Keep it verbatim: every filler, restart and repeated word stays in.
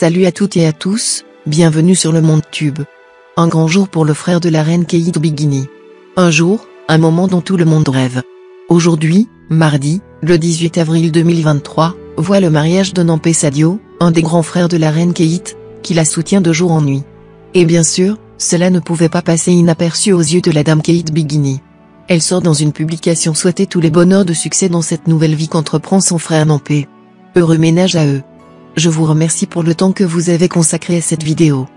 Salut à toutes et à tous, bienvenue sur le Monde Tube. Un grand jour pour le frère de la reine Kate Bikini. Un jour, un moment dont tout le monde rêve. Aujourd'hui, mardi, le dix-huit avril deux mille vingt-trois, voit le mariage de Nampi Sadio, un des grands frères de la reine Kate, qui la soutient de jour en nuit. Et bien sûr, cela ne pouvait pas passer inaperçu aux yeux de la dame Kate Bikini. Elle sort dans une publication souhaiter tous les bonheurs de succès dans cette nouvelle vie qu'entreprend son frère Nampi. Heureux ménage à eux. Je vous remercie pour le temps que vous avez consacré à cette vidéo.